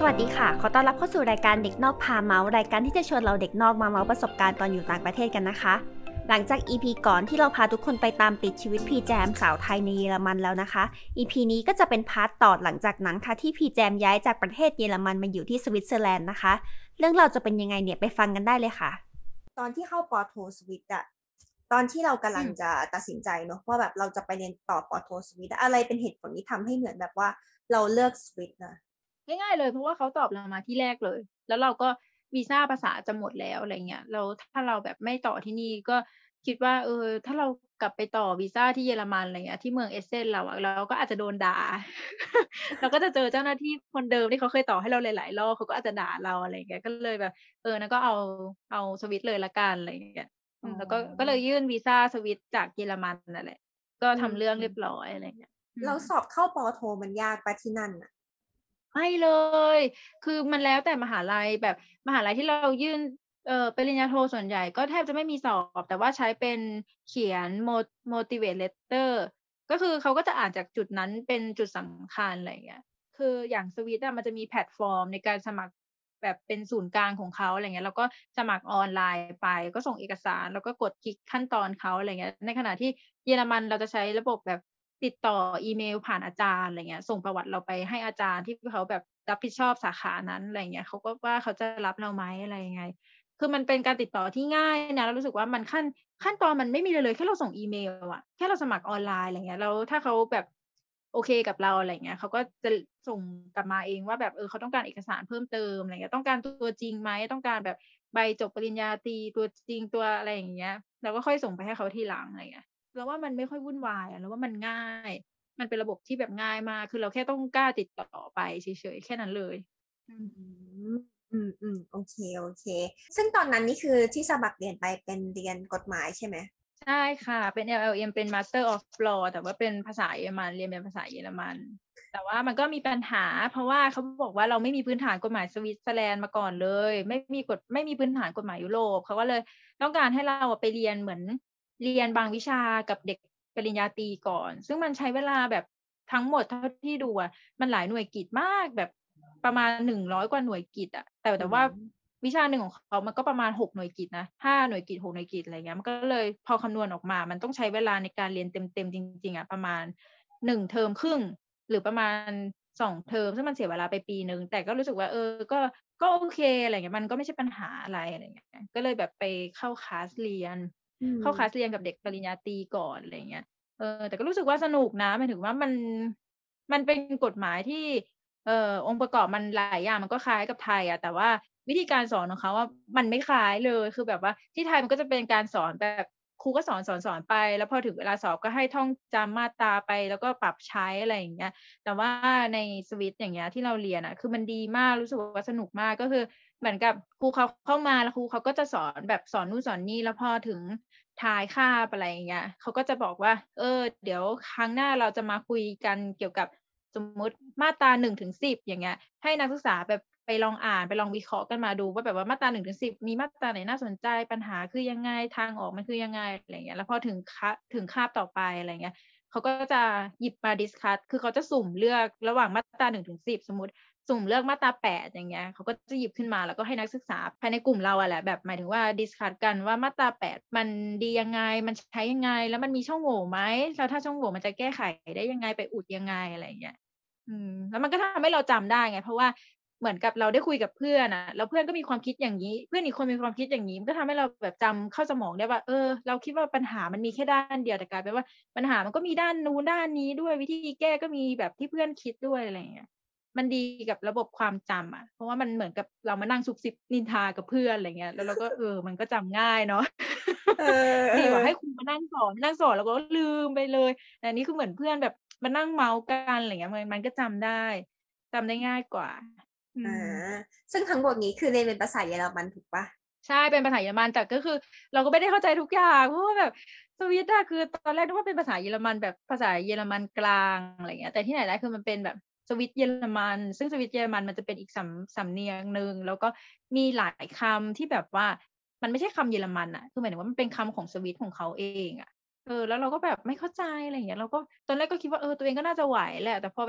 วัสดีค่ะขอต้อนรับเข้าสู่รายการเด็กนอกพาเมาส์รายการที่จะชวนเราเด็กนอกมาเมาส์ประสบการณ์ตอนอยู่ต่างประเทศกันนะคะหลังจาก EP ก่อนที่เราพาทุกคนไปตามติดชีวิตพีแจมสาวไทยในเยอรมันแล้วนะคะ EP นี้ก็จะเป็นพาร์ทต่อหลังจากนั้นค่ะที่พีแจมย้ายจากประเทศเยอรมันมาอยู่ที่สวิตเซอร์แลนด์นะคะเรื่องเราจะเป็นยังไงเนี่ยไปฟังกันได้เลยค่ะตอนที่เข้าปอโทสวิตอะตอนที่เรากำลังจะตัดสินใจเนาะว่าแบบเราจะไปเรียนต่อปอโทสวิตอะไรเป็นเหตุผลที่ทำให้เหมือนแบบว่าเราเลือกสวิตนะง่ายๆเลยเพราะว่าเขาตอบเรามาที่แรกเลยแล้วเราก็วีซาภาษาจะหมดแล้วอะไรเงี้ยแล้วถ้าเราแบบไม่ต่อที่นี่ก็คิดว่าถ้าเรากลับไปต่อวีซาที่เยอรมันอะไรเงี้ยที่เมือง Essen เราก็อาจจะโดนด่าเราก็จะเจอเจ้าหน้าที่คนเดิมที่เขาเคยต่อให้เราหลายๆรอบเขาก็อาจจะด่าเราอะไรอย่างเงี้ยก็เลยแบบงั้นก็เอาสวิตเลยแล้วกันอะไรอย่างเงี้ยอ๋แล้วก็เลยอยื่นวีซาสวิตจากเยอรมันนั่นแหละก็อืทำเรื่องเรียบมร้อยอะไรอย่างเงี้ยอืมเราสอบเข้าปอโทมันยากปะที่นั่นน่ะไม่เลย คือมันแล้วแต่มหาลัยแบบมหาลัยที่เรายื่นปริญญาโทส่วนใหญ่ก็แทบจะไม่มีสอบแต่ว่าใช้เป็นเขียน motivate letter ก็คือเขาก็จะอ่านจากจุดนั้นเป็นจุดสำคัญอะไรอย่างเงี้ยคืออย่างสวิตอะมันจะมีแพลตฟอร์มในการสมัครแบบเป็นศูนย์กลางของเขาอะไรเงี้ยแล้วก็สมัครออนไลน์ไปก็ส่งเอกสารแล้วก็กดคลิกขั้นตอนเขาอะไรเงี้ยในขณะที่เยอรมันเราจะใช้ระบบแบบติดต่ออีเมลผ่านอาจารย์อะไรเงี้ยส่งประวัติเราไปให้อาจารย์ที่เขาแบบรับผิดชอบสาขานั้นอะไรเงี้ยเขาก็ว่าเขาจะรับเราไหมอะไรยังไงคือมันเป็นการติดต่อที่ง่ายนะแล้วรู้สึกว่ามันขั้นตอนมันไม่มีเลยแค่เราส่งอีเมลอะแค่เราสมัครออนไลน์อะไรเงี้ยแล้วถ้าเขาแบบโอเคกับเราอะไรเงี้ยเขาก็จะส่งกลับมาเองว่าแบบเขาต้องการเอกสารเพิ่มเติมอะไรเงี้ยต้องการตัวจริงไหมต้องการแบบใบจบปริญญาตรีตัวจริงตัวอะไรอย่างเงี้ยเราก็ค่อยส่งไปให้เขาทีหลังอะไรเงี้ยเราว่ามันไม่ค่อยวุ่นวายอะเราว่ามันง่ายมันเป็นระบบที่แบบง่ายมากคือเราแค่ต้องกล้าติดต่อไปเฉยๆแค่นั้นเลยอือืมมโอเคโอเคซึ่งตอนนั้นนี่คือที่สมัครเรียนไปเป็นเรียนกฎหมายใช่ไหมใช่ค่ะเป็น LLM เป็น Master of Law แต่ว่าเป็นภาษาเยอรมันเรียนเป็นภาษาเยอรมันแต่ว่ามันก็มีปัญหาเพราะว่าเขาบอกว่าเราไม่มีพื้นฐานกฎหมายสวิตเซอร์แลนด์มาก่อนเลยไม่มีพื้นฐานกฎหมายยุโรปเขาก็เลยต้องการให้เราอะไปเรียนเหมือนเรียนบางวิชากับเด็กปริญญาตรีก่อนซึ่งมันใช้เวลาแบบทั้งหมดเท่าที่ดูอะมันหลายหน่วยกิตมากแบบประมาณ100กว่าหน่วยกิตอะแต่อืว่ามวิชาหนึ่งของเขามันก็ประมาณ6หน่วยกิตนะ5หน่วยกิต6หน่วยกิตอะไรเงี้ยมันก็เลยพอคำนวณออกมามันต้องใช้เวลาในการเรียนเต็มๆจริงๆอะประมาณ1เทอมครึ่งหรือประมาณ2เทอมซึ่งมันเสียเวลาไปปีหนึ่งแต่ก็รู้สึกว่าก็โอเคอะไรเงี้ยมันก็ไม่ใช่ปัญหาอะไรอะไรเงี้ยก็เลยแบบไปเข้าคลาสเรียนอืเข้าคลาสเรีมยนกับเด็กปริญญาตรีก่อนอะไรเงี้ยแต่ก็รู้สึกว่าสนุกนะหมายถึงว่ามันเป็นกฎหมายที่ องค์ประกอบมันหลายอย่างมันก็คล้ายกับไทยอะแต่ว่าวิธีการสอนของเขาอะมันไม่คล้ายเลยคือแบบว่าที่ไทยมันก็จะเป็นการสอนแบบครูก็สอนไปแล้วพอถึงเวลาสอบก็ให้ท่องจำมาตราไปแล้วก็ปรับใช้อะไรอย่างเงี้ยแต่ว่าในสวิตอย่างเงี้ยที่เราเรียนอะคือมันดีมากรู้สึกว่าสนุกมากก็คือเหมือนกับครูเขาเข้ามาแล้วครูเขาก็จะสอนแบบสอนนู่นสอนนี่แล้วพอถึงท้ายคาบอะไรอย่างเงี้ยเขาก็จะบอกว่าเดี๋ยวครั้งหน้าเราจะมาคุยกันเกี่ยวกับ สมมุติมาตรา1-10อย่างเงี้ยให้นักศึกษาแบบไปลองอ่านไปลองวิเคราะห์กันมาดูว่าแบบว่ามาตรา1-10มีมาตราไหนน่าสนใจปัญหาคือยังไงทางออกมันคือยังไงอะไรอย่างเงี้ยแล้วพอถึงคาบต่อไปอะไรอย่างเงี้ยเขาก็จะหยิบมาดิสคัสคือเขาจะสุ่มเลือกระหว่างมาตรา1-10สมมุติสุ่มเลือกมาตรา8อย่างเงี้ยเขาก็จะหยิบขึ้นมาแล้วก็ให้นักศึกษาภายในกลุ่มเราอะแหละแบบหมายถึงว่าดิสคัสกันว่ามาตรา8มันดียังไงมันใช้ยังไงแล้วมันมีช่องโหว่ไหมแล้วถ้าช่องโหว่มันจะแก้ไขได้ยังไงไปอุดยังไงอะไรอย่างเงี้ย แล้วมันก็ทำให้เราจำได้ไงเพราะว่าเหมือนกับเราได้คุยกับเพื่อนอะแล้วเพื่อนก็มีความคิดอย่างงี้เพื่อนอีกคนมีความคิดอย่างงี้มันก็ทำให้เราแบบจำเข้าสมองได้ว่าเราคิดว่าปัญหามันมีแค่ด้านเดียวแต่กลายเป็นว่าปัญหามันก็มีด้านนู้นด้านนี้ด้วยวิธีแก้ก็มีแบบที่เพื่อนคิดด้วยอะไรอย่างเงี้ยมันดีกับระบบความจำอะเพราะว่ามันเหมือนกับเรามานั่งซุบซิบนินทากับเพื่อนอะไรเงี้ยแล้วเราก็มันก็จำง่ายเนาะเออเอดีกว่าอให้ครูมานั่งสอนแล้วก็ลืมไปเลย แต่อันนี้คือเหมือนเพื่อนแบบมานั่งเมาท์กันอะไรเงี้ยมันก็จำได้ง่ายกว่าอือ่ามซึ่งทั้งหมดนี้คือเรียนเป็นภาษาเยอรมันถูกปะใช่เป็นภาษาเยอรมันแต่ก็คือเราก็ไม่ได้เข้าใจทุกอย่างเพราะว่าแบบสวิตอะคือตอนแรกนึกว่าเป็นภาษาเยอรมันแบบภาษาเยอรมันกลางอะไรเงี้ยแต่ที่ไหนได้คือมันเป็นแบบสวิตเยอรมันซึ่งสวิตเยอรมันมันจะเป็นอีกสำเนียงหนึ่งแล้วก็มีหลายคำที่แบบว่ามันไม่ใช่คำเยอรมันอะคือหมายถึงว่ามันเป็นคำของสวิตของเขาเองอะแล้วเราก็แบบไม่เข้าใจอะไรอย่างเงี้ยเราก็ตอนแรกก็คิดว่าตัวเองก็น่าจะไหวแหละแต่พอแบบ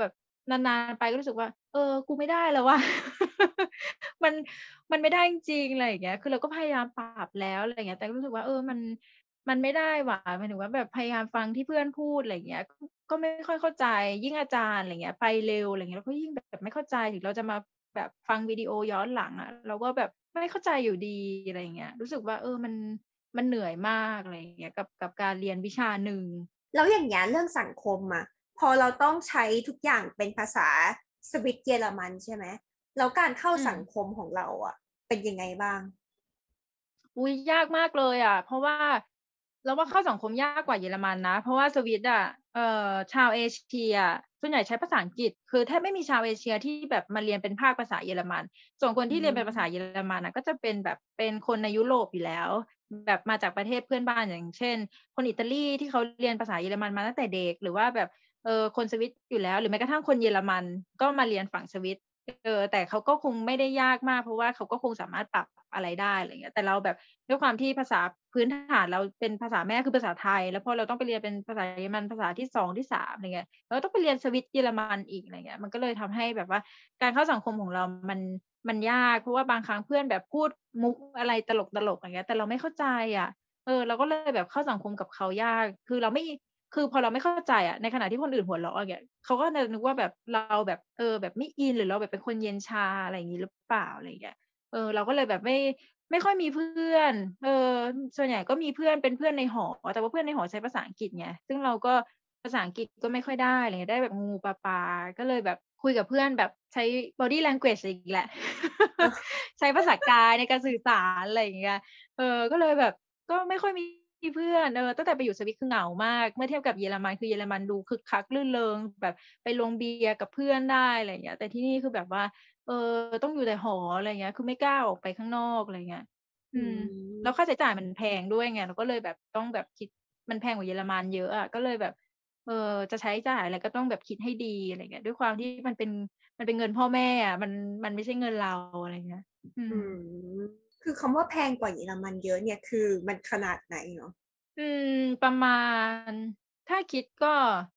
นานๆไปก็รู้สึกว่ากูไม่ได้แล้วว่ะมันมันไม่ได้จริงๆอะไรอย่างเงี้ยคือเราก็พยายามปรับแล้วอะไรอย่างเงี้ยแต่ก็รู้สึกว่ามันไม่ได้ว่ะหมายถึงว่าแบบพยายามฟังที่เพื่อนพูดอะไรอย่างเงี้ยก็ไม่ค่อยเข้าใจยิ่งอาจารย์อะไรอย่างเงี้ยไปเร็วอะไรอย่างเงี้ยเราก็ยิ่งแบบไม่เข้าใจถึงเราจะมาแบบฟังวิดีโอย้อนหลังอะเราก็แบบไม่เข้าใจอยู่ดีอะไรอย่างเงี้ยรู้สึกว่ามันเหนื่อยมากอะไรอย่างเงี้ยกับการเรียนวิชาหนึ่งแล้วอย่างเงี้ยเรื่องสังคมอ่ะพอเราต้องใช้ทุกอย่างเป็นภาษาสวิตเยอรมันใช่ไหมแล้วการเข้าอืมสังคมของเราอ่ะเป็นยังไงบ้างอุ๊ยยากมากเลยอะเพราะว่าเราว่าเข้าสังคมยากกว่าเยอรมันนะเพราะว่าสวิตอะชาวเอเชียส่วนใหญ่ใช้ภาษาอังกฤษคือแทบไม่มีชาวเอเชียที่แบบมาเรียนเป็นภาคภาษาเยอรมันส่วนคนอืที่เรียนเป็นภาษาเยอมรมันน่ะก็จะเป็นแบบเป็นคนในยุโรปอยู่แล้วแบบมาจากประเทศเพื่อนบ้านอย่างเช่นคนอิตาลีที่เขาเรียนภาษาเยอรมันมาตั้งแต่เด็กหรือว่าแบบคนสวิตอยู่แล้วหรือแม้กระทั่งคนเยอรมันก็มาเรียนฝั่งสวิต แต่เขาก็คงไม่ได้ยากมากเพราะว่าเขาก็คงสามารถปรับอะไรได้อะไรอย่างเงี้ยแต่เราแบบด้วยความที่ภาษาพื้นฐานเราเป็นภาษาแม่คือภาษาไทยแล้วพอเราต้องไปเรียนเป็นภาษาเยอรมันภาษาที่2ที่3อะไรเงี้ยเราต้องไปเรียนสวิตเยอรมันอีกอะไรเงี้ยมันก็เลยทำให้แบบว่าการเข้าสังคมของเรามันยากเพราะว่าบางครั้งเพื่อนแบบพูดมุกอะไรตลกๆอย่างเงี้ยแต่เราไม่เข้าใจอะเราก็เลยแบบเข้าสังคมกับเขายากคือเราไม่ คือพอเราไม่เข้าใจอะในขณะที่คนอื่นหัวเราะอย่างเงี้ยเขาก็จะนึกว่าแบบเราแบบแบบไม่อินหรือเราแบบเป็นคนเย็นชาอะไรอย่างงี้หรือเปล่าอะไรอย่างเงี้ยเราก็เลยแบบไม่ค่อยมีเพื่อนส่วนใหญ่ก็มีเพื่อนเป็นเพื่อนในหอแต่ว่าเพื่อนในหอใช้ภาษาอังกฤษไงซึ่งเราก็ภาษาอังกฤษก็ไม่ค่อยได้อะไรเงี้ยได้แบบงูๆปลาๆก็เลยแบบคุยกับเพื่อนแบบใช้ Body Language อีกแหละเออใช้ภาษากายในการสื่อสารอะไรอย่างเงี้ยก็เลยแบบก็ไม่ค่อยมีเพื่อนตั้งแต่ไปอยู่สวิตคือเหงามากเมื่อเทียบกับเยอรมันคือเยอรมันดูคึกคักรื่นเริงแบบไปลงเบียร์กับเพื่อนได้อะไรอย่างเงี้ยแต่ที่นี่คือแบบว่าเออต้องอยู่แต่หออะไรอย่างเงี้ยคือไม่กล้าออกไปข้างนอกอะไรอย่างเงี้ยอือืมแล้วค่ามใช้จ่ายมันแพงด้วยไงเราก็เลยแบบต้องแบบคิดมันแพงกว่าเยอรมันเยอะอะก็เลยแบบเออจะใช้จ่ายอะไรก็ต้องแบบคิดให้ดีอะไรอย่างเงี้ยด้วยความที่มันเป็นเงินพ่อแม่อะมันไม่ใช่เงินเราอะไรอย่างเงี้ยอือืมมคือคำว่าแพงกว่าเยอรมันเยอะเนี่ยคือมันขนาดไหนเนาะอืมประมาณถ้าคิดก็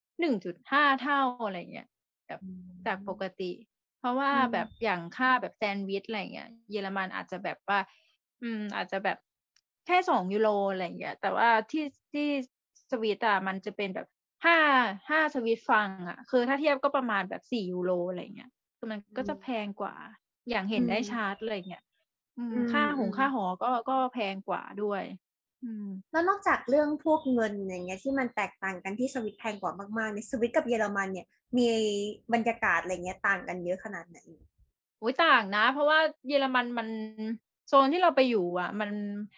1.5เท่าอะไรอย่างเงี้ยแบบอืจากปกมติเพราะว่าอืมแบบอย่างค่าแบบแซนด์วิชอะไรอย่างเงี้ยเยอรมันอาจจะแบบว่าอาจจะแบบแค่2 ยูโรอะไรอย่างเงี้ยแต่ว่าที่สวิตอะมันจะเป็นแบบห้า5สวิสฟังก์อะคือถ้าเทียบก็ประมาณแบบ4 ยูโรอะไรอย่างเงี้ยคือมันอืมก็จะแพงกว่าอย่างเห็อืนได้ชัดมอะไรอย่างเงี้ยอืมค่าอืมค่าหอก็แพงกว่าด้วยอืมแล้วนอกจากเรื่องพวกเงินอย่างเงี้ยที่มันแตกต่างกันที่สวิตแพงกว่ามากๆในสวิตกับเยอรมันเนี่ยมีบรรยากาศอะไรเงี้ยต่างกันเยอะขนาดไหนอุ๊ยต่างนะเพราะว่าเยอรมันมันโซนที่เราไปอยู่อะมัน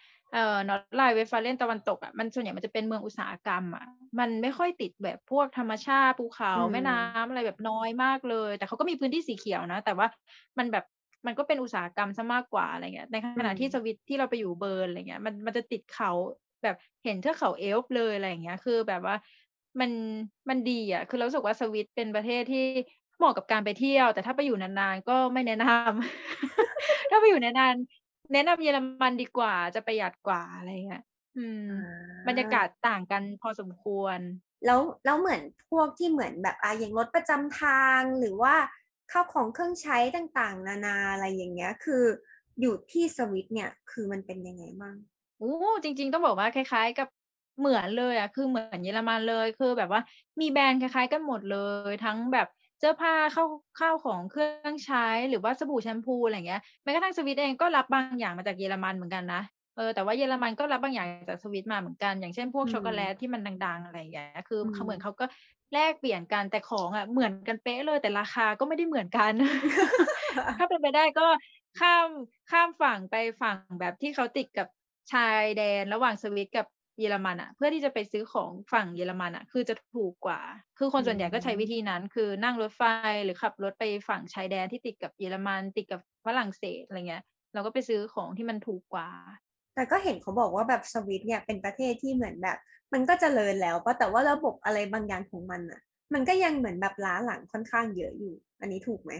Nordrhein-Westfalen ตะวันตกอะมันส่วนใหญ่มันจะเป็นเมืองอุตสาหกรรมอะมันไม่ค่อยติดแบบพวกธรรมชาติภูเขาอืแม่น้ำมอะไรแบบน้อยมากเลยแต่เขาก็มีพื้นที่สีเขียวนะแต่ว่ามันแบบมันก็เป็นอุตสาหกรรมเสียมากกว่าอะไรเงี้ยในอืมขณะที่สวิตที่เราไปอยู่เบิร์นอะไรเงี้ยมันจะติดเขาแบบเห็นเทือกเขาเอลป์เลยอะไรอย่างเงี้ยคือแบบว่ามันมันดีอะคือเรารู้สึกว่าสวิตเป็นประเทศที่ เหมาะกับการไปเที่ยวแต่ถ้าไปอยู่นานๆก็ไม่แนะนำถ้าไปอยู่นานๆแนะนำเยอรมันดีกว่าจะประหยัดกว่าอะไรเงี้ยอืมอ่บรรายากาศต่างกันพอสมควรแล้วเหมือนพวกที่เหมือนแบบอย่างรถประจำทางหรือว่าข้าวของเครื่องใช้ต่างๆนานาอะไรอย่างเงี้ยคืออยู่ที่สวิตเนี่ยคือมันเป็นยังไงบ้างโอ้จริงๆต้องบอกว่าคล้ายๆกับเหมือนเลยอะคือเหมือนเยอรมันเลยคือแบบว่ามีแบรนด์คล้ายๆกันหมดเลยทั้งแบบเสื้อผ้าข้าวของเครื่องใช้หรือว่าสบู่แชมพูอะไรอย่างเงี้ยแม้กระทั่งสวิตเองก็รับบางอย่างมาจากเยอรมันเหมือนกันนะแต่ว่าเยอรมันก็รับบางอย่างจากสวิตมาเหมือนกันอย่างเช่นพวกอืช็อกโกแลตมที่มันดังๆอะไรอย่างเงี้ยคืออืเขาเหมือนเขามก็แลกเปลี่ยนกันแต่ของอะเหมือนกันเป๊ะเลยแต่ราคาก็ไม่ได้เหมือนกัน ถ้าเป็นไปได้ก็ข้ามข้ามฝั่งไปฝั่งแบบที่เขาติดกับชายแดนระหว่างสวิตกับเยอรมันอะเพื่อที่จะไปซื้อของฝั่งเยอรมันอะคือจะถูกกว่าคือคนอืส่วนใหญ่ก็ใช้วิธีมนั้นคือนั่งรถไฟหรือขับรถไปฝั่งชายแดนที่ติดกับเยอรมันติดกับฝรั่งเศสอะไรเงี้ยเราก็ไปซื้อของที่มันถูกกว่าแต่ก็เห็นเขาบอกว่าแบบสวิตเนี่ยเป็นประเทศที่เหมือนแบบมันก็เจริญแล้วป่ะแต่ว่าระบบอะไรบางอย่างของมันอ่ะมันก็ยังเหมือนแบบล้าหลังค่อนข้างเยอะอยู่อันนี้ถูกไหม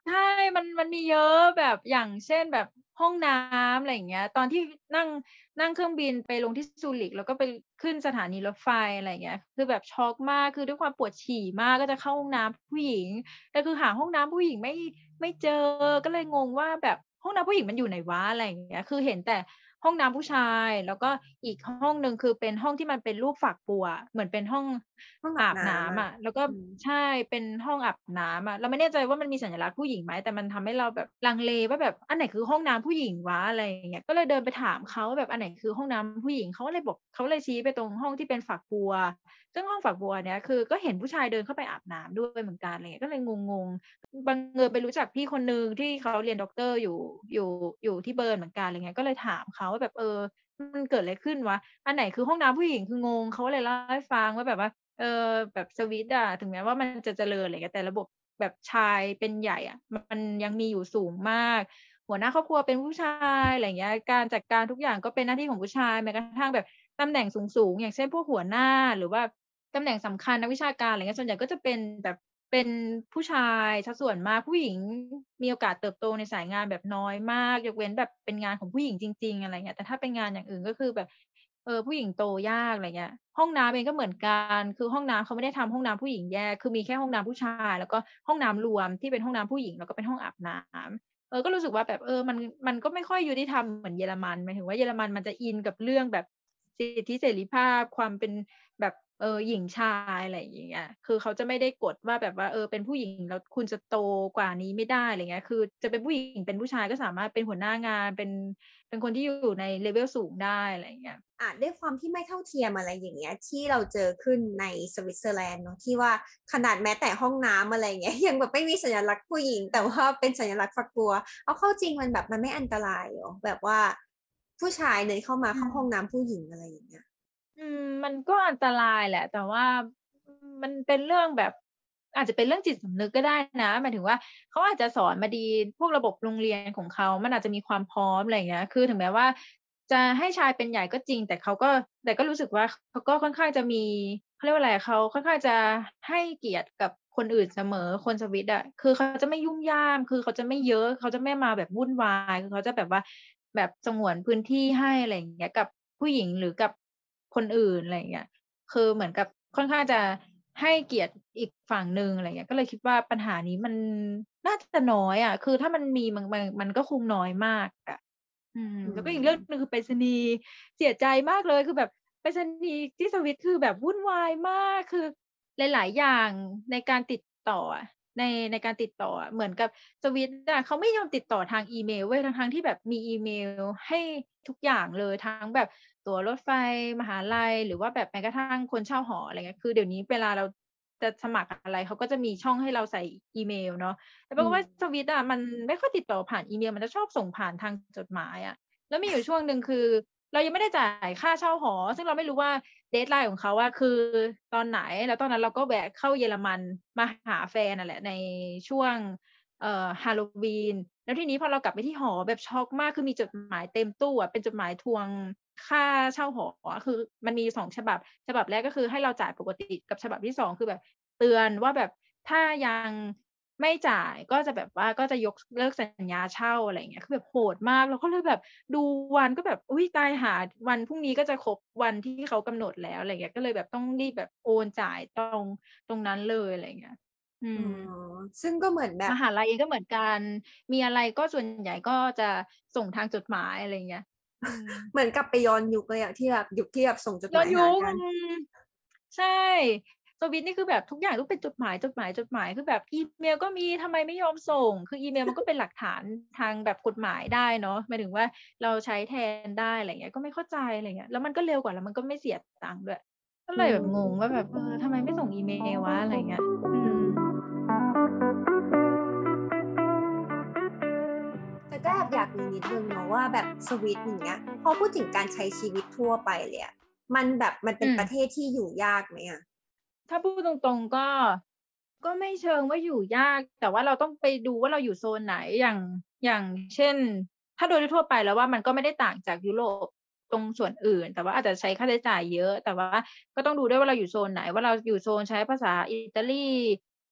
ใช่มันมีเยอะแบบอย่างเช่นแบบห้องน้ำอะไรอย่างเงี้ยตอนที่นั่งนั่งเครื่องบินไปลงที่ซูริกแล้วก็ไปขึ้นสถานีรถไฟอะไรอย่างเงี้ยคือแบบช็อกมากคือด้วยความปวดฉี่มากก็จะเข้าห้องน้ำผู้หญิงแต่คือหาห้องน้ำผู้หญิงไม่เจอก็เลยงงว่าแบบห้องน้ำผู้หญิงมันอยู่ไหนวะอะไรอย่างเงี้ยคือเห็นแต่ห้องน้ำผู้ชายแล้วก็อีกห้องหนึ่งคือเป็นห้องที่มันเป็นรูปฝักบัวเหมือนเป็นห้องห้องอาบอาบน้ำอะน้ำอะแล้วก็อืมใช่เป็นห้องอาบน้ำอะเราไม่แน่ใจว่ามันมีสัญลักษณ์ผู้หญิงไหมแต่มันทำให้เราแบบลังเลว่าแบบอันไหนคือห้องน้ำผู้หญิงวะอะไรอย่างเงี้ยก็เลยเดินไปถามเขาว่าแบบอันไหนคือห้องน้ำผู้หญิงเขาก็เลยบอกเขาเลยชี้ไปตรงห้องที่เป็นฝักบัวซึ่งห้องฝักบัวเนี้ยคือก็เห็นผู้ชายเดินเข้าไปอาบน้ำด้วยเหมือนกันอะไรเงี้ยก็เลยงงๆบังเอิญไปรู้จักพี่คนหนึ่งที่เขาเรียนด็อกเตอร์อยู่อยู่ที่เบิร์นเหมือนกันอะไรเงี้ยก็เลยถามเขาว่าแบบมันเกิดอะไรขึ้นวะอันไหนคือห้องน้ำผู้หญิงคืองงเขาก็เลยเล่าให้ฟังว่าแบบว่าเออแบบสวิตอะถึงแม้ว่ามันจะเจริญอะไรเงี้ยแต่ระบบแบบชายเป็นใหญ่อะมันยังมีอยู่สูงมากหัวหน้าครอบครัวเป็นผู้ชายอะไรอย่างเงี้ยการจัดการทุกอย่างก็เป็นหน้าที่ของผู้ชายแม้กระทั่งแบบตำแหน่งสูงๆอย่างเช่นพวกหัวหน้าหรือว่าตำแหน่งสำคัญนักวิชาการอะไรเงี้ยส่วนใหญ่ก็จะเป็นแบบเป็นผู้ชายเสียส่วนมากผู้หญิงมีโอกาสเติบโตในสายงานแบบน้อยมากยกเว้นแบบเป็นงานของผู้หญิงจริงๆอะไรเงี้ยแต่ถ้าเป็นงานอย่างอื่นก็คือแบบผู้หญิงโตยากอะไรเงี้ยห้องน้ำเองก็เหมือนกันคือห้องน้ำเขาไม่ได้ทำห้องน้ำผู้หญิงแยกคือมีแค่ห้องน้ำผู้ชายแล้วก็ห้องน้ำรวมที่เป็นห้องน้ำผู้หญิงแล้วก็เป็นห้องอาบน้ำก็รู้สึกว่าแบบมันก็ไม่ค่อยยุติธรรมเหมือนเยอรมันหมายถึงว่าเยอรมันมันจะอินกับเรื่องแบบสิทธิเสรีภาพความเป็นแบบหญิงชายอะไรอย่างเงี้ยคือเขาจะไม่ได้กฎว่าแบบว่าเป็นผู้หญิงแล้วคุณจะโตกว่านี้ไม่ได้อะไรเงี้ยคือจะเป็นผู้หญิงเป็นผู้ชายก็สามารถเป็นหัวหน้างานเป็นคนที่อยู่ใน level สูงได้อะไรอย่างเงี้ยด้วยความที่ไม่เท่าเทียมอะไรอย่างเงี้ยที่เราเจอขึ้นในสวิตเซอร์แลนด์เนาะที่ว่าขนาดแม้แต่ห้องน้ำอะไรเงี้ยยังแบบไม่มีสัญลักษณ์ผู้หญิงแต่ว่าเป็นสัญลักษณ์ฝักบัวเอาเข้าจริงมันแบบมันไม่อันตรายเหรอแบบว่าผู้ชายเดินเข้ามาเข้าห้องอืมน้ำผู้หญิงอะไรอย่างเงี้ยมันก็อันตรายแหละแต่ว่ามันเป็นเรื่องแบบอาจจะเป็นเรื่องจิตสำนึกก็ได้นะหมายถึงว่าเขาอาจจะสอนมาดีพวกระบบโรงเรียนของเขามันอาจจะมีความพร้อมอะไรอย่างเงี้ยคือถึงแม้ว่าจะให้ชายเป็นใหญ่ก็จริงแต่ก็รู้สึกว่าเขาก็ค่อนข้างจะมีเขาเรียกว่าอะไรเขาค่อนข้างจะให้เกียรติกับคนอื่นเสมอคนสวิตอะคือเขาจะไม่ยุ่มย่ามคือเขาจะไม่เยอะเขาจะไม่มาแบบวุ่นวายคือเขาจะแบบว่าแบบสงวนพื้นที่ให้อะไรอย่างเงี้ยกับผู้หญิงหรือกับ คนอื่นอะไรอย่างเงี้ยคือเหมือนกับค่อนข้างจะให้เกียรติอีกฝั่งหนึ่งอะไรอย่างเงี้ยก็เลยคิดว่าปัญหานี้มันน่าจะน้อยอะคือถ้ามันมีมันก็คงน้อยมากอะอืแล้วก็อีกเรื่องหนึ่งมคือไปรษณีย์เสียใจมากเลยคือแบบไปรษณีย์ที่สวิตคือแบบวุ่นวายมากคือหลายๆอย่างในการติดต่ออะในการติดต่ออะเหมือนกับสวิตอะเขาไม่ยอมติดต่อทางอีเมลเว้ยทั้งๆที่แบบมีอีเมลให้ทุกอย่างเลยทั้งแบบ ตั๋วรถไฟมหาลัยหรือว่าแบบแม้กระทั่งคนเช่าหออะไรเงี้ยคือเดี๋ยวนี้เวลาเราจะสมัครอะไรเขาก็จะมีช่องให้เราใส่อีเมลเนาะแต่ปอืมรากฏว่าสวิตอะมันไม่ค่อยติดต่อผ่านอีเมลมันจะชอบส่งผ่านทางจดหมายอะแล้วมีอยู่ช่วงหนึ่งคือเรายังไม่ได้จ่ายค่าเช่าหอซึ่งเราไม่รู้ว่า deadline ของเขาอะคือตอนไหนแล้วตอนนั้นเราก็แวะเข้าเยอรมันมาหาแฟนนั่นแหละในช่วงHalloween แล้วทีนี้พอเรากลับไปที่หอแบบช็อกมากคือมีจดหมายเต็มตู้อะเป็นจดหมายทวงค่าเช่าหออะคือมันมี2ฉบับฉบับแรกก็คือให้เราจ่ายปกติกับฉบับที่2คือแบบเตือนว่าแบบถ้ายังไม่จ่ายก็จะแบบว่าก็จะยกเลิกสัญญาเช่าอะไรอย่างเงี้ยคือแบบโหดมากเราก็เลยแบบดูวันก็แบบอุ๊ยตายห่าวันพรุ่งนี้ก็จะครบวันที่เขากำหนดแล้วอะไรอย่างเงี้ยก็เลยแบบต้องรีบแบบโอนจ่ายตรงนั้นเลยอะไรอย่างเงี้ยอือ๋อมซึ่งก็เหมือนแบบมหาลัยเองก็เหมือนกัน มีอะไรก็ส่วนใหญ่ก็จะส่งทางจดหมายอะไรอย่างเงี้ยอืมเหมือนกลับไปย้อนยุคเลยอะที่แบบยุคที่แบบส่งจดหมาย้อนยุคยหากันใช่สวิตนี่คือแบบทุกอย่างต้องเป็นจดหมายคือแบบอีเมลก็มีทำไมไม่ยอมส่งคืออีเมลมันก็เป็นหลักฐานทางแบบกฎหมายได้เนาะหมายถึงว่าเราใช้แทนได้อะไรอย่างเงี้ยก็ไม่เข้าใจอะไรอย่างเงี้ยแล้วมันก็เร็วกว่าแล้วมันก็ไม่เสียตังค์ด้วยก็อืเลยแบบงงว่ามแบบทำไมไม่ส่งอีเมลวะอะไรอย่างเงี้ยอืมแต่ก็แอบอยากรู้นิดนึงเนาะว่าแบบสวิตอย่างเงี้ยพอพูดถึงการใช้ชีวิตทั่วไปเลยอะมันแบบมันเป็นประเทอืมศที่อยู่ยากไหมอะถ้าพูดตรงๆก็ไม่เชิงว่าอยู่ยากแต่ว่าเราต้องไปดูว่าเราอยู่โซนไหนอย่างเช่นถ้าโดยทั่วๆไปแล้วว่ามันก็ไม่ได้ต่างจากยุโรปตรงส่วนอื่นแต่ว่าอาจจะใช้ค่าใช้จ่ายเยอะแต่ว่าก็ต้องดูด้วยว่าเราอยู่โซนไหนว่าเราอยู่โซนใช้ภาษาอิตาลี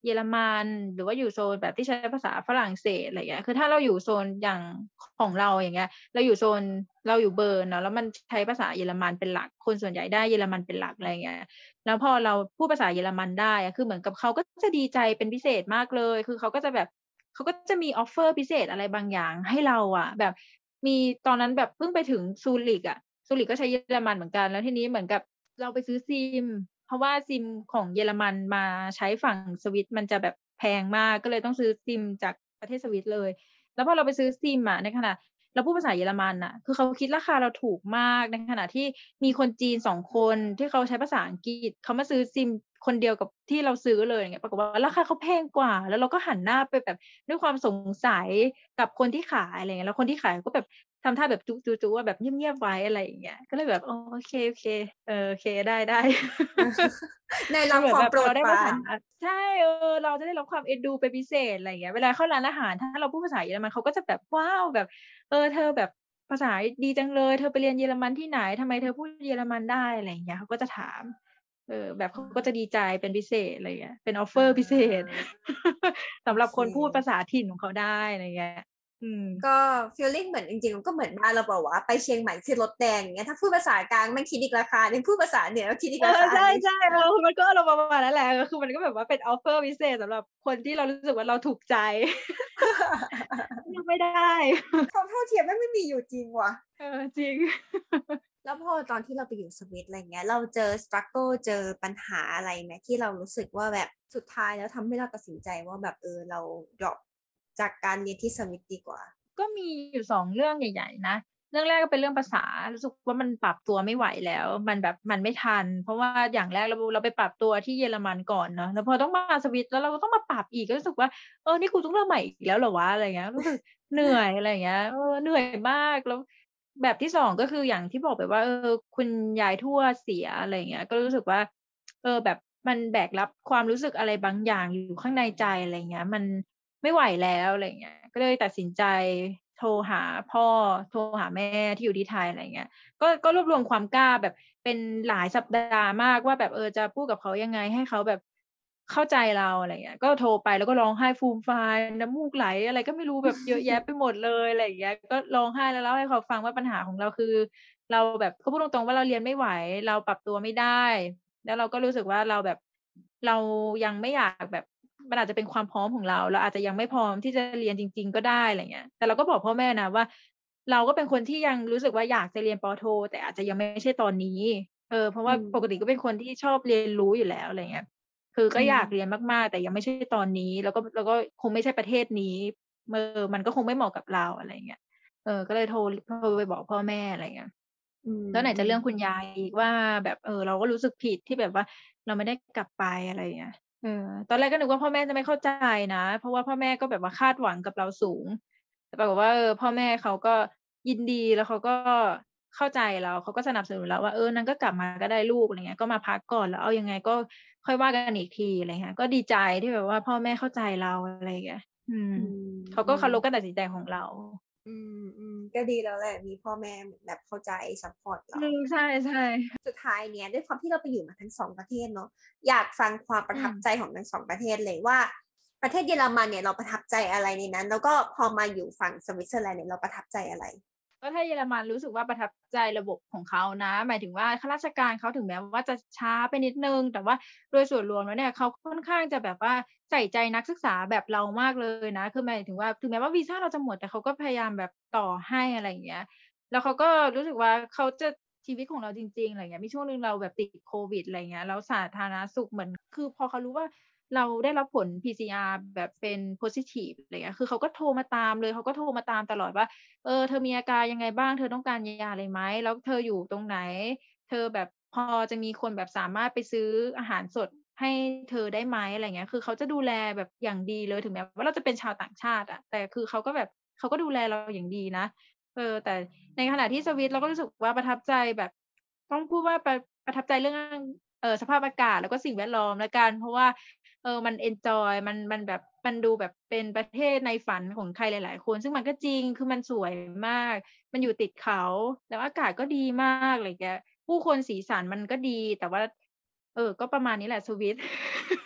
เยอรมันหรือว่าอยู่โซนแบบที่ใช้ภาษาฝรั่งเศสอะไรเงี้ยคือถ้าเราอยู่โซนอย่างของเราอย่างเงี้ยเราอยู่โซนเราอยู่เบิร์นเนาะแล้วมันใช้ภาษาเยอรมันเป็นหลักคนส่วนใหญ่ได้เยอรมันเป็นหลักอะไรเงี้ยแล้วพอเราพูดภาษาเยอรมันได้อะคือเหมือนกับเขาก็จะดีใจเป็นพิเศษมากเลยคือเขาก็จะแบบเขาก็จะมีออฟเฟอร์พิเศษอะไรบางอย่างให้เราอะแบบมีตอนนั้นแบบเพิ่งไปถึงซูริกอะซูริกก็ใช้เยอรมันเหมือนกันแล้วทีนี้เหมือนกับเราไปซื้อซิม เพราะว่าซิมของเยอรมันมาใช้ฝั่งสวิตมันจะแบบแพงมากก็เลยต้องซื้อซิมจากประเทศสวิตเลยแล้วพอเราไปซื้อซิมอะในขณะเราพูดภาษาเยอรมันน่ะคือเขาคิดราคาเราถูกมากในขณะที่มีคนจีน2คนที่เขาใช้ภาษาอังกฤษเขามาซื้อซิมคนเดียวกับที่เราซื้อเลยอย่างเงี้ยปรากฏว่าราคาเขาแพงกว่าแล้วเราก็หันหน้าไปแบบด้วยความสงสัยกับคนที่ขายอะไรอย่างเงี้ยแล้วคนที่ขายก็แบบทำท่าแบบจุ๊ๆๆว่าแบบเงียบๆไว้อะไรอย่างเงี้ยก็เลยแบบอ๋อโอเคๆโอเคได้ๆได้มัรับความนเหมือนแบบโปรดปราเราได้ภาษานใช่เราจะได้รับความเอ็นดูเป็นพิเศษอะไรอย่างเงี้ยเวลาเข้าร้านอาหารถ้าเราพูดภาษาเยอรมันเขาก็จะแบบว้าวแบบเธอแบบภาษาดีจังเลยเธอไปเรียนเยอรมันที่ไหนทำไมเธอพูดเยอรมันได้อะไรอย่างเงี้ยเขาก็จะถามแบบเขาก็จะดีใจเป็นพิเศษอะไรอย่างเงี้ยเป็นออฟเฟออาร์พิเศษโอสำหรับเคคนพูดภาษาถิ่นของเขาได้อะไรอย่างเงี้ยอืมก็ฟีลลิ่งเหมือนจริงๆมันก็เหมือนบ้านเราเปล่าวะไปเชียงใหม่คือรถแดงอย่างเงี้ยถ้าพูดภาษากลางแม่งคิดอีกราคาหนึ่งพูดภาษาเหนือก็คิดอีกราคาใช่หนึ่งใช่มันก็อารมณ์ประมาณนั้นแหละก็คือมันก็แบบว่าเป็นออฟเฟอร์พิเศษสำหรับคนที่เรารู้สึกว่าเราถูกใจเลือกไม่ได้ความเท่าเทียมแม่งไม่มีอยู่จริงว่ะจริงแล้วพอตอนที่เราไปอยู่สวิตอะไรเงี้ยเราเจอ struggle เจอปัญหาอะไรไหมที่เรารู้สึกว่าแบบสุดท้ายแล้วทำให้เราตัดสินใจว่าแบบเรา drop จากการเรียนที่สวิตดีกว่าก็มีอยู่2เรื่องใหญ่ๆนะเรื่องแรกก็เป็นเรื่องภาษารู้สึกว่ามันปรับตัวไม่ไหวแล้วมันแบบมันไม่ทันเพราะว่าอย่างแรกเราไปปรับตัวที่เยอรมันก่อนเนาะแล้วพอต้องมาสวิตแล้วเราก็ต้องมาปรับอีกก็รู้สึกว่านี่กูต้องเริ่มใหม่อีกแล้วเหรอวะอะไรอย่างเงี้ยรู้สึกเหนื่อยอะไรอย่างเงี้ยเหนื่อยมากแล้วแบบที่2ก็คืออย่างที่บอกไปว่าคุณยายทวดเสียอะไรอย่างเงี้ยก็รู้สึกว่าแบบมันแบกรับความรู้สึกอะไรบางอย่างอยู่ข้างในใจอะไรอย่างเงี้ยมันไม่ไหวแล้วอะไรอย่างเงี้ยก็เลยตัดสินใจ โทรหาพ่อโทรหาแม่ที่อยู่ที่ไทยอะไรอย่างเงี้ยก็รวบรวมความกล้าแบบเป็นหลายสัปดาห์มากว่าแบบจะพูดกับเขายังไงให้เขาแบบเข้าใจเราอะไรอย่างเงี้ยก็โทรไปแล้วก็ร้องไห้ฟูมฟายน้ำมูกไหลอะไรก็ไม่รู้แบบเยอะแยะไปหมดเลยอะไรอย่างเงี้ยก็ร้องไห้แล้วเล่าให้เขาฟังว่าปัญหาของเราคือเราแบบก็พูดตรงๆว่าเราเรียนไม่ไหวเราปรับตัวไม่ได้แล้วเราก็รู้สึกว่าเราแบบเรายังไม่อยากแบบ มันอาจจะเป็นความพร้อมของเราอาจจะยังไม่พร้อมที่จะเรียนจริงๆก็ได้อะไรเงี้ยแต่เราก็บอกพ่อแม่นะว่าเราก็เป็นคนที่ยังรู้สึกว่าอยากจะเรียนปโทแต่อาจจะยังไม่ใช่ตอนนี้เพราะอืว่ามปกติก็เป็นคนที่ชอบเรียนรู้อยู่แล้วอะไรเงี้ยคือก็อืมอยากเรียนมากๆแต่ยังไม่ใช่ตอนนี้แล้วก็คงไม่ใช่ประเทศนี้มันก็คงไม่เหมาะกับเราอะไรเงี้ยก็เลยโทรไปบอกพ่อแม่อะไรเงี้ยอืมแล้วไหนอืมจะเรื่องคุณยายอีกว่าแบบเราก็รู้สึกผิดที่แบบว่าเราไม่ได้กลับไปอะไรอย่างเงี้ย ตอนแรกก็นึกว่าพ่อแม่จะไม่เข้าใจนะเพราะว่าพ่อแม่ก็แบบว่าคาดหวังกับเราสูงแต่ปรากฏว่าพ่อแม่เขาก็ยินดีแล้วเขาก็เข้าใจเราเขาก็สนับสนุนเราว่านั้นก็กลับมาก็ได้ลูกอะไรเงี้ยก็มาพักก่อนแล้วเอายังไงก็ค่อยว่ากันอีกทีอะไรเงี้ยก็ดีใจที่แบบว่าพ่อแม่เข้าใจเราอะไรอย่างเงี้ยอืมอืมเขาก็อืมเคารพการตัดสินใจของเราก็ดีแล้วแหละมีพ่อแม่แบบเข้าใจซัพพอร์ตเราใช่ๆสุดท้ายเนี้ยด้วยความที่เราไปอยู่มาทั้ง2ประเทศเนาะอยากฟังความประทับใจของทั้ง2ประเทศเลยว่าประเทศเยอรมันเนี่ยเราประทับใจอะไรในนั้นแล้วก็พอมาอยู่ฝั่งสวิตเซอร์แลนด์เนี่ยเราประทับใจอะไรก็ถ้าเยอรมันรู้สึกว่าประทับใจระบบของเขานะหมายถึงว่าข้าราชการเขาถึงแม้ว่าจะช้าไปนิดหนึ่งแต่ว่าโดยส่วนรวมแล้วเนี่ยเขาค่อนข้างจะแบบว่าใส่ใจนักศึกษาแบบเรามากเลยนะคือหมายถึงว่าถึงแม้ว่าวีซาเราจะหมดแต่เขาก็พยายามแบบต่อให้อะไรอย่างเงี้ยแล้วเขาก็รู้สึกว่าเขาจะชีวิตของเราจริงๆอะไรอย่างเงี้ยมีช่วงหนึ่งเราแบบติดโควิดอะไรอย่างเงี้ยแล้วสาธารณสุขเหมือนคือพอเขารู้ว่าเราได้รับผล PCR แบบเป็น positive อะไรอย่างเงี้ยคือเขาก็โทรมาตามเลยเขาก็โทรมาตามตลอดว่า เธอมีอาการยังไงบ้าง เธอต้องการยาอะไรไหม แล้วเธออยู่ตรงไหน เธอแบบพอจะมีคนแบบสามารถไปซื้ออาหารสดให้เธอได้ไหมอะไรเงี้ยคือเขาจะดูแลแบบอย่างดีเลยถึงแม้ว่าเราจะเป็นชาวต่างชาติอะแต่คือเขาก็แบบเขาก็ดูแลเราอย่างดีนะแต่ในขณะที่สวิตเราก็รู้สึกว่าประทับใจแบบต้องพูดว่าประทับใจเรื่องสภาพอากาศแล้วก็สิ่งแวดล้อมแล้วกันเพราะว่ามันเอนจอยมันแบบมันดูแบบเป็นประเทศในฝันของใครหลายๆคนซึ่งมันก็จริงคือมันสวยมากมันอยู่ติดเขาแล้วอากาศก็ดีมากอะไรอย่างเงี้ยผู้คนสีสันมันก็ดีแต่ว่าก็ประมาณนี้แหละสวิต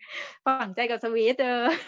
ฝังใจกับสวิต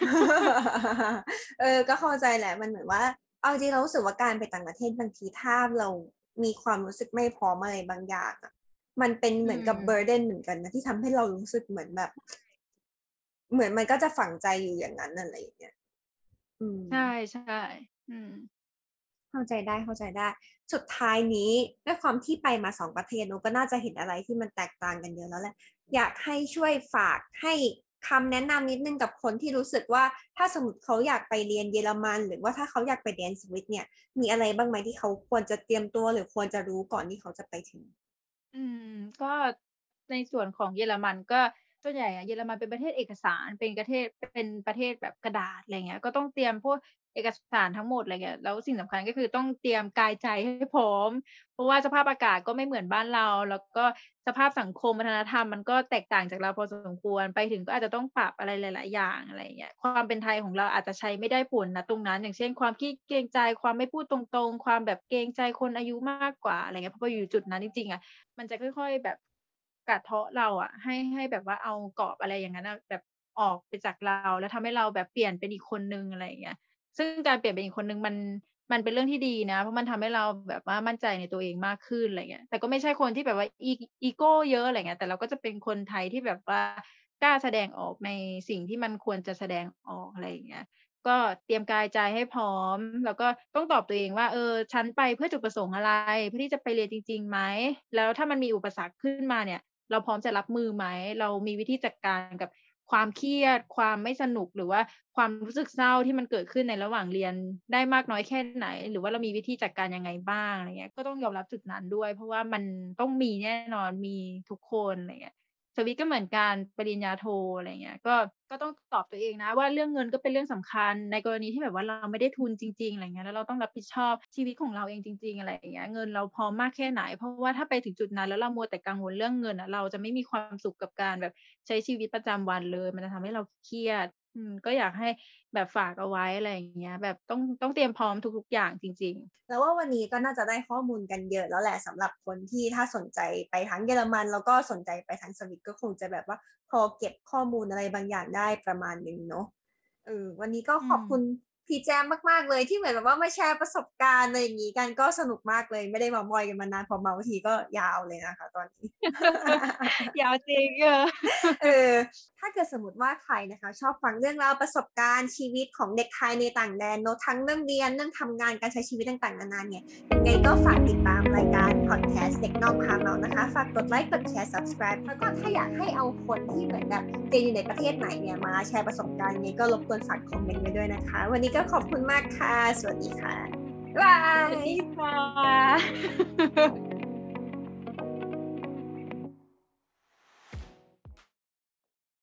ก็เข้าใจแหละมันเหมือนว่าเอาจริงเรารู้สึกว่าการไปต่างประเทศบางทีถ้าเรามีความรู้สึกไม่พร้อมอะไรบางอย่างอะมันเป็นเหมือนกับเบอร์เดนเหมือนกันนะที่ทำให้เรารู้สึกเหมือนแบบ เหมือนมันก็จะฝังใจอยู่อย่างนั้นอะไรอย่างเงี้ยใช่ใช่เข้าใจได้สุดท้ายนี้ด้วยความที่ไปมา2ประเทศก็น่าจะเห็นอะไรที่มันแตกต่างกันเยอะแล้วแหละอยากให้ช่วยฝากให้คำแนะนำนิดนึงกับคนที่รู้สึกว่าถ้าสมมติเขาอยากไปเรียนเยอรมันหรือว่าถ้าเขาอยากไปเรียนสวิตเนี่ยมีอะไรบ้างไหมที่เขาควรจะเตรียมตัวหรือควรจะรู้ก่อนที่เขาจะไปถึงก็ในส่วนของเยอรมันก็ส่วนใหญ่เยอรมันเป็นประเทศเอกสารเป็นประเทศแบบกระดาษอะไรเงี้ยก็ต้องเตรียมพวกเอกสารทั้งหมดอะไรเงี้ยแล้วสิ่งสำคัญก็คือต้องเตรียมกายใจให้พร้อมเพราะว่าสภาพอากาศก็ไม่เหมือนบ้านเราแล้วก็สภาพสังคมวัฒนธรรมมันก็แตกต่างจากเราพอสมควรไปถึงก็อาจจะต้องปรับอะไรหลายๆอย่างอะไรเงี้ยความเป็นไทยของเราอาจจะใช้ไม่ได้ผลนะตรงนั้นอย่างเช่นความขี้เกรงใจความไม่พูดตรงๆความแบบเกรงใจคนอายุมากกว่าอะไรเงี้ยเพราะอยู่จุดนั้นจริงๆมันจะค่อยๆแบบกัดเทาะเราให้แบบว่าเอากรอบอะไรอย่างนั้นแบบออกไปจากเราแล้วทำให้เราแบบเปลี่ยนเป็นอีกคนนึงอะไรอย่างเงี้ยซึ่งการเปลี่ยนเป็นอีกคนนึงมันเป็นเรื่องที่ดีนะเพราะมันทำให้เราแบบว่ามั่นใจในตัวเองมากขึ้นอะไรเงี้ยแต่ก็ไม่ใช่คนที่แบบว่าอีโก้เยอะอะไรเงี้ยแต่เราก็จะเป็นคนไทยที่แบบว่ากล้าแสดงออกในสิ่งที่มันควรจะแสดงออกอะไรอย่างเงี้ยก็เตรียมกายใจให้พร้อมแล้วก็ต้องตอบตัวเองว่าฉันไปเพื่อจุดประสงค์อะไรเพื่อที่จะไปเรียนจริงๆไหมแล้วถ้ามันมีอุปสรรคขึ้นมาเนี่ยเราพร้อมจะรับมือไหมเรามีวิธีจัดการกับความเครียดความไม่สนุกหรือว่าความรู้สึกเศร้าที่มันเกิดขึ้นในระหว่างเรียนได้มากน้อยแค่ไหนหรือว่าเรามีวิธีจัดการยังไงบ้างอะไรเงี้ยก็ต้องยอมรับจุดนั้นด้วยเพราะว่ามันต้องมีแน่นอนมีทุกคนอะไรเงี้ยสวิตก็เหมือนกันปริญญาโทอะไรเงี้ยก็ต้องตอบตัวเองนะว่าเรื่องเงินก็เป็นเรื่องสำคัญในกรณีที่แบบว่าเราไม่ได้ทุนจริงๆอะไรเงี้ยแล้วเราต้องรับผิดชอบชีวิตของเราเองจริงๆอะไรอย่างเงี้ยเงินเราพร้อมมากแค่ไหนเพราะว่าถ้าไปถึงจุดนั้นแล้วเรามัวแต่กังวลเรื่องเงินเราจะไม่มีความสุขกับการแบบใช้ชีวิตประจำวันเลยมันจะทำให้เราเครียดก็อยากให้แบบฝากเอาไว้อะไรอย่างเงี้ยแบบต้องเตรียมพร้อมทุกๆอย่างจริงๆแล้วว่าวันนี้ก็น่าจะได้ข้อมูลกันเยอะแล้วแหละสำหรับคนที่ถ้าสนใจไปทั้งเยอรมันแล้วก็สนใจไปทั้งสวิตก็คงจะแบบว่าพอเก็บข้อมูลอะไรบางอย่างได้ประมาณนึงเนาะวันนี้ก็ขอบคุณพี่แจมมากๆเลยที่เหมือนแบบว่ามาแชร์ประสบการณ์อะไรอย่างนี้กันก็สนุกมากเลยไม่ได้มามอยกันมานานพอเมาทีก็ยาวเลยนะคะตอนนี้ยาวจริงถ้าเกิดสมมติว่าใครนะคะชอบฟังเรื่องราวประสบการณ์ชีวิตของเด็กไทยในต่างแดนเนอะทั้งเรื่องเรียนเรื่องทำงานการใช้ชีวิตต่างๆนานาเนี่ยยังไงก็ฝากติดตามรายการพอดแคสต์เด็กนอกพาเมานะคะฝากกดไลค์กดแชร์ subscribe แล้วก็ถ้าอยากให้เอาคนที่เหมือนแบบเรียนอยู่ในประเทศไหนเนี่ยมาแชร์ประสบการณ์นี้ก็รบกวนฝากคอมเมนต์ไว้ด้วยนะคะวันนี้ก็ขอบคุณมากค่ะสวัสดีค่ะบ๊ายบาสวัสยดีค่ะ